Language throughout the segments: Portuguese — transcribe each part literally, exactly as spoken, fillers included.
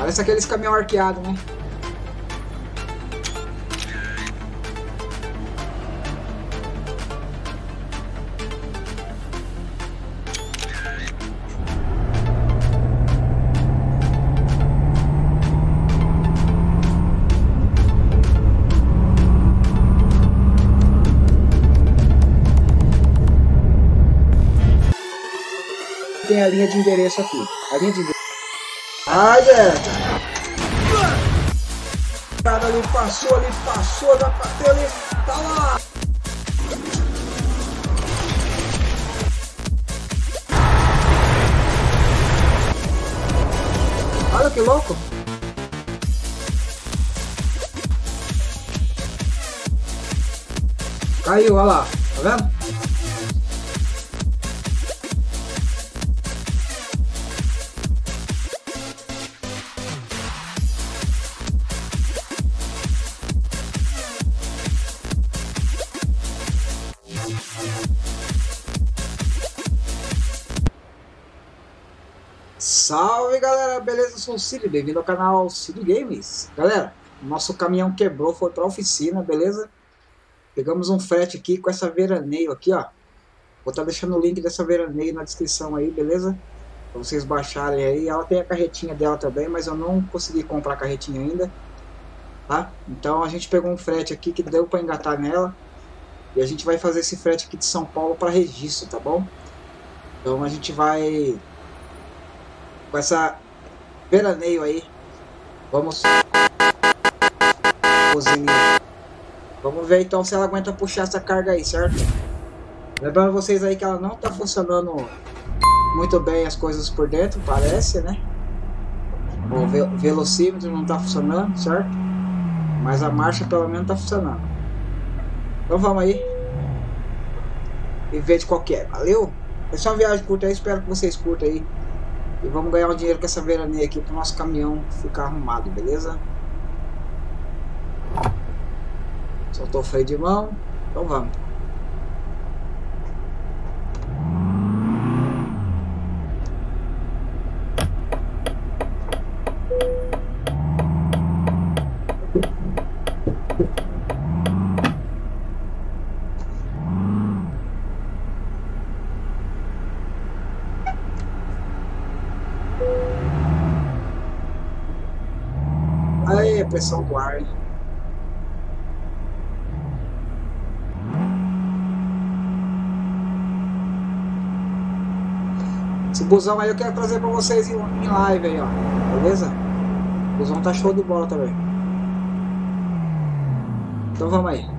Parece aqueles caminhão arqueado, né? Tem a linha de endereço aqui. A linha de endereço. Ai, velho. O cara ali passou, ali passou, já bateu ali. Tá lá. Olha que louco. Caiu, olha lá. Tá vendo? Salve galera, beleza? Eu sou o Cid, bem-vindo ao canal Cid Games. Galera, nosso caminhão quebrou, foi pra oficina, beleza? Pegamos um frete aqui com essa veraneio aqui, ó. Vou estar deixando o link dessa veraneio na descrição aí, beleza? Pra vocês baixarem aí. Ela tem a carretinha dela também, mas eu não consegui comprar a carretinha ainda, tá? Então a gente pegou um frete aqui que deu pra engatar nela. E a gente vai fazer esse frete aqui de São Paulo para registro, tá bom? Então a gente vai... com essa veraneio aí, vamos cozinhar. Vamos ver então se ela aguenta puxar essa carga aí, certo? Lembrando vocês aí que ela não tá funcionando muito bem as coisas por dentro, parece, né? O ve velocímetro não tá funcionando, certo? Mas a marcha pelo menos tá funcionando. Então vamos aí e ver de qual que é, valeu? É só uma viagem curta aí, espero que vocês curtam aí. E vamos ganhar um dinheiro com essa veraneia aqui para o nosso caminhão ficar arrumado, beleza? Soltou o freio de mão, então vamos. Aí, a pressão do ar. Esse busão aí eu quero trazer pra vocês em, em live aí, ó. Beleza? O busão tá show de bola também. Então vamos aí.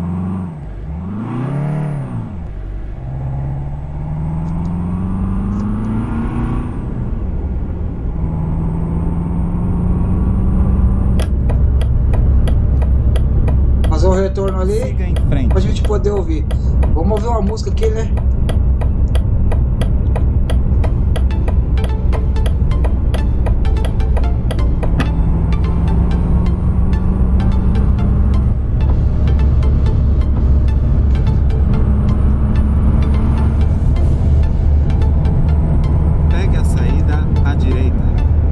O retorno ali, siga em frente, pra gente poder ouvir. Vamos ouvir uma música aqui, né? pegue a saída à direita.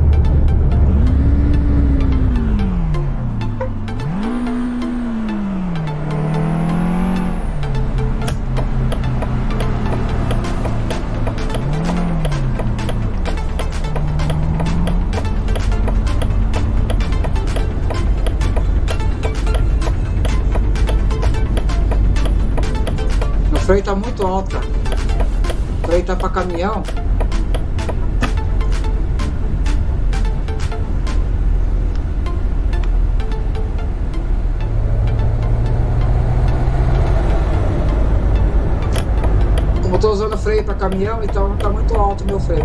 O freio tá muito alto, cara. O freio tá pra caminhão. Como eu tô usando freio pra caminhão, então tá muito alto o meu freio.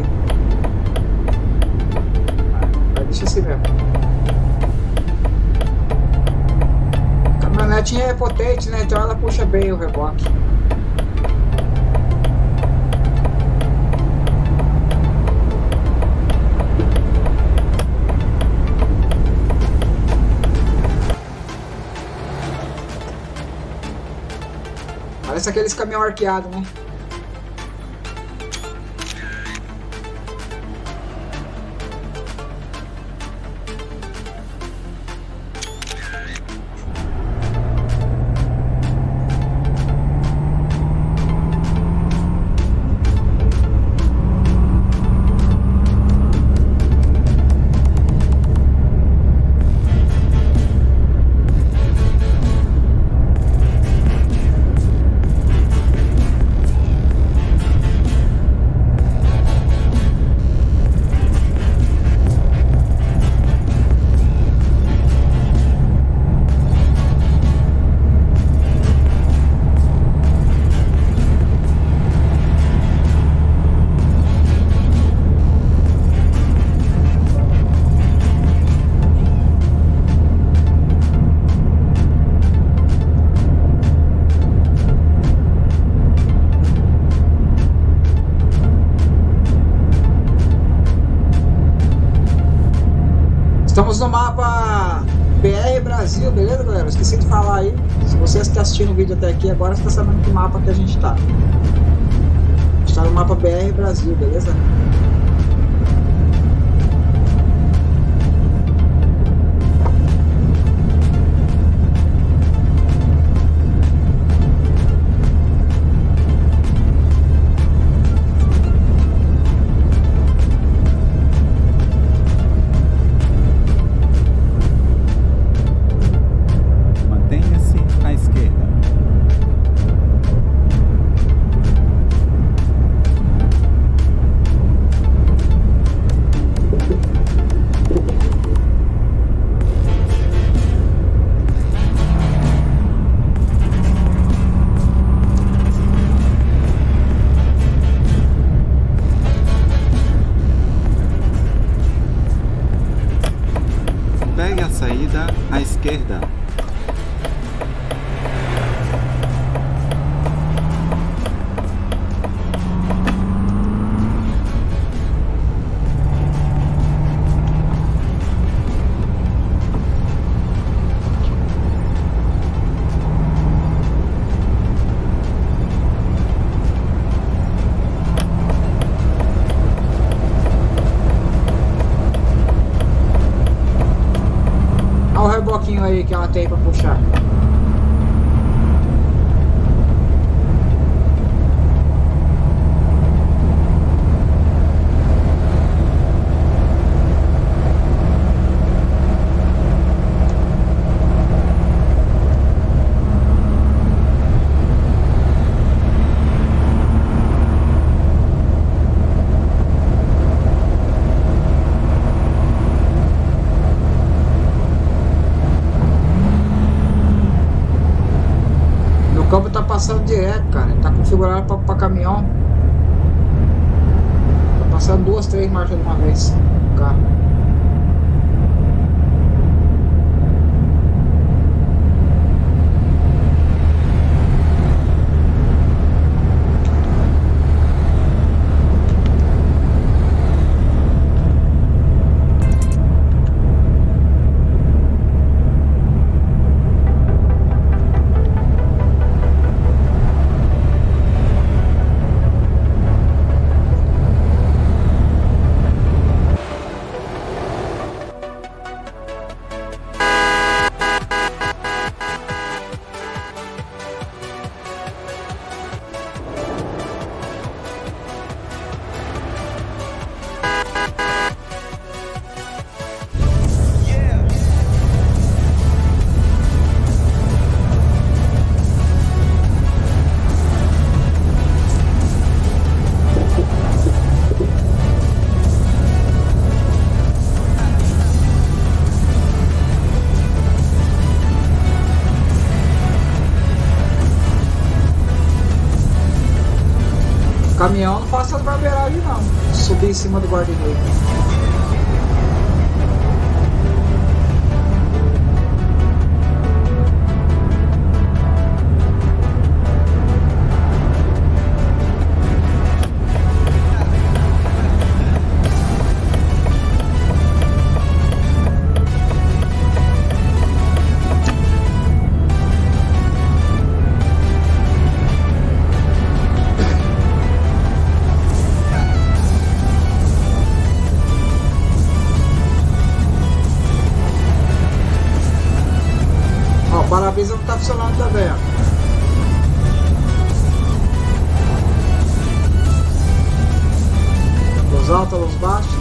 Mas deixa assim mesmo. A caminhonetinha é potente, né? Então ela puxa bem o reboque. Parece aqueles caminhão arqueado, né? Estamos no mapa B R Brasil, beleza, galera? Esqueci de falar aí. Se você está assistindo o vídeo até aqui, agora você está sabendo que mapa que a gente está. A gente está no mapa B R Brasil, beleza? Pegue a saída à esquerda. Reboquinho aí que ela tem pra puxar. O câmbio tá passando direto, cara. Tá configurado pra, pra caminhão. Tá passando duas, três marchas de uma vez. O carro. Caminhão não passa as barbeiragens não. Subir em cima do guarda-reio. O para-brisa não tá funcionando também, ó. Luz alta, luz baixa.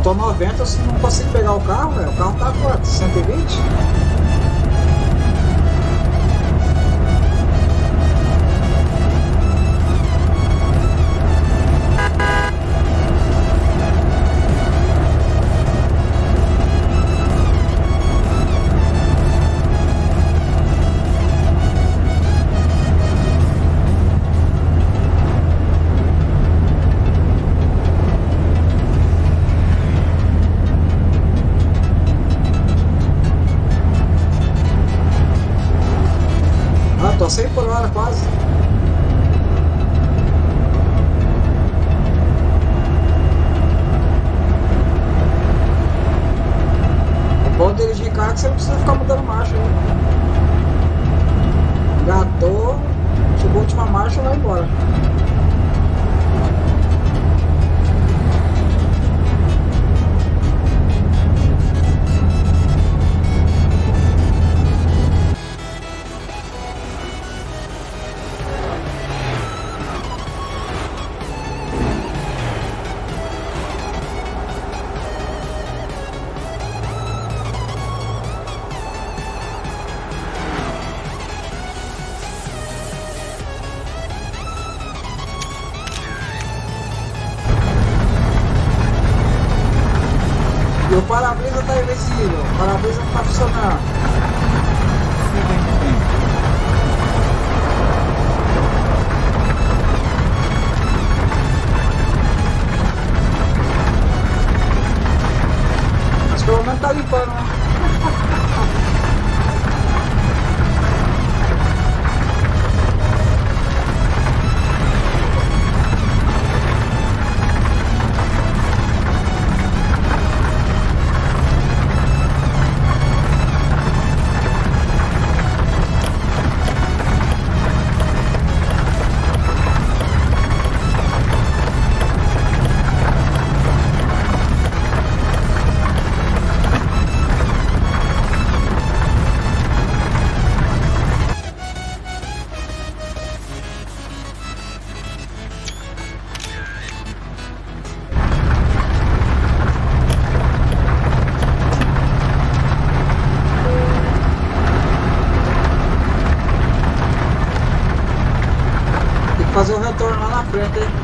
tô noventa, eu não consigo pegar o carro, velho. O carro tá quanto? cento e vinte? Tô cem por hora quase. O bom de dirigir carro é que você não precisa ficar mudando marcha, né? Engatou, chegou a última marcha e vai embora. E o para-brisa tá invencível, o para-brisa não tá funcionando. Mas pelo menos tá limpando, né? Fazer o retorno lá na frente, hein?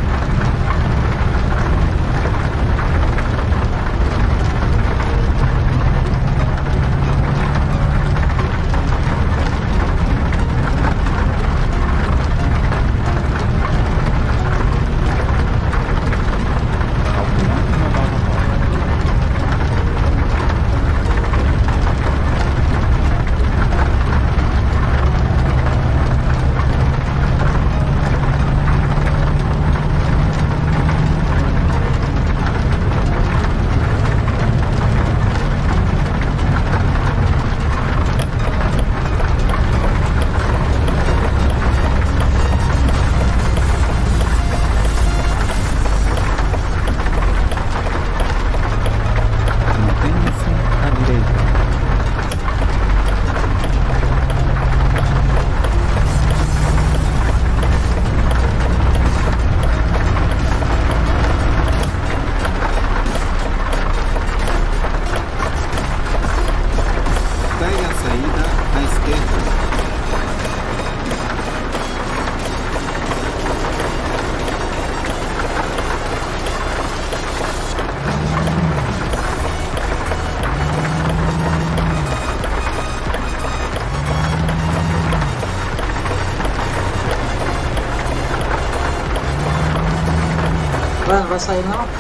Vai, não vai sair não?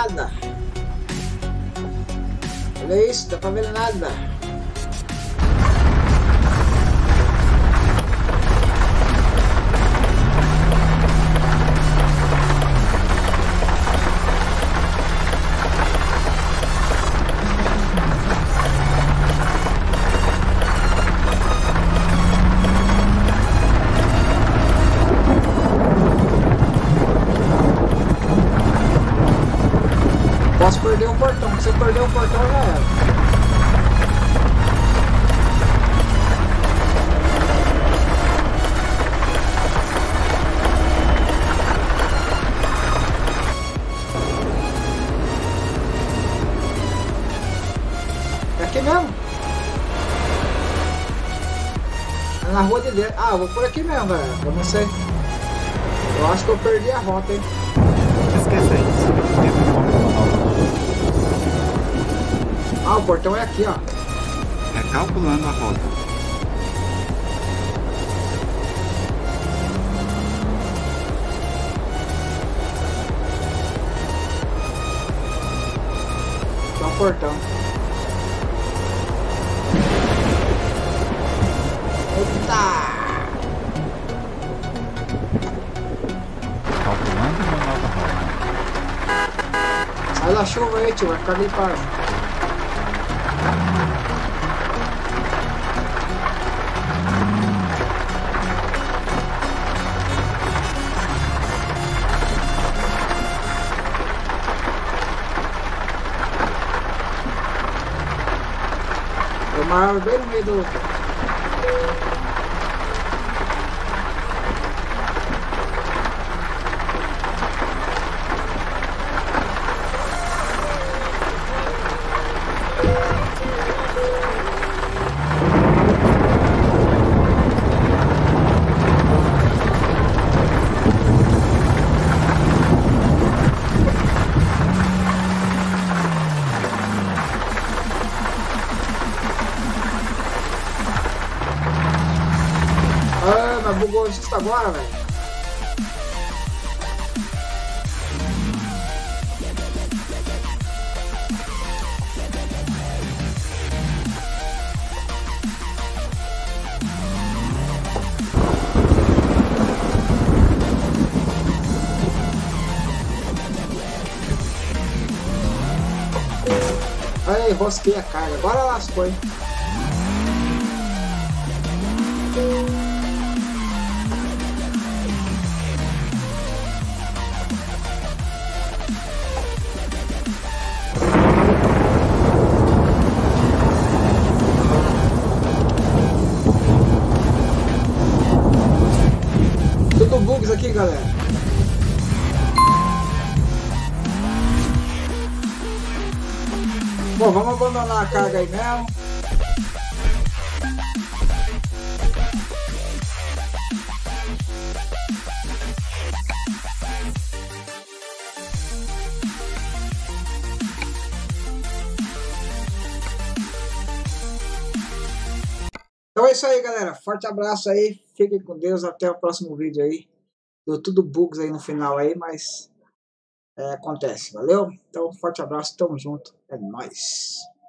nada. Olha isso, dá pra ver nada. Posso perder o portão, se eu perder o portão já era. É aqui mesmo? É na rua de dentro. Ah, eu vou por aqui mesmo, galera. Eu não sei. Eu acho que eu perdi a rota, hein? Esqueça isso. Tenta uma nova. Ah, o portão é aqui, ó. Recalculando a rota. Tá o portão. Eita! Calculando uma nova rota. Sai da chuva aí, tio. Vai ficar limpado. Tem uma árvore bem no meio do... Ah, mas bugou justo agora, velho. Aí, rosquei a carga. Agora lascou, hein? Tudo bugs aqui, galera. Bom, vamos abandonar a carga aí mesmo. Então é isso aí, galera. Forte abraço aí. Fiquem com Deus. Até o próximo vídeo aí. Deu tudo bugs aí no final aí, mas é, acontece. Valeu? Então, forte abraço. Tamo junto. É nóis.